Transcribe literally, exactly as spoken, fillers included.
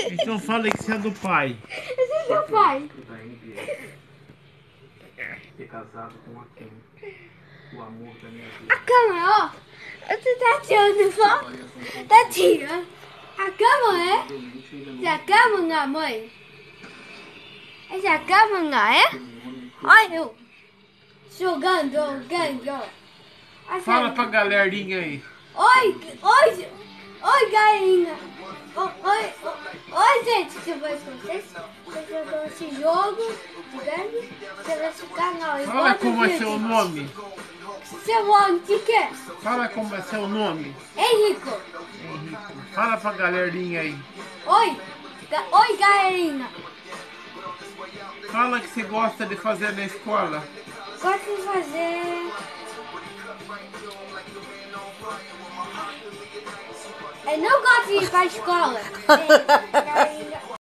Então fala que você é do pai. Esse é meu pai. Ser casado com a quem? O amor da minha vida. A câmera, ó. Você tá tirando foto? Tá tirando. A câmera é? Essa câmera, mãe? Essa câmera é? Olha eu. Jogando, jogando. Fala pra galerinha aí. Oi, oi, oi, galerinha. Oi, oi, oi, gente, tudo bem com vocês? Vocês jogam esse jogo de game? Você vai esse canal aí. Fala como é seu nome. Seu nome de quê? Fala como é seu nome. Henrico. Henrique. Fala pra galerinha aí. Oi, ga- oi, galerinha. Fala que você gosta de fazer na escola. Gosto de fazer... Eu não gosto de ir pra escola. É,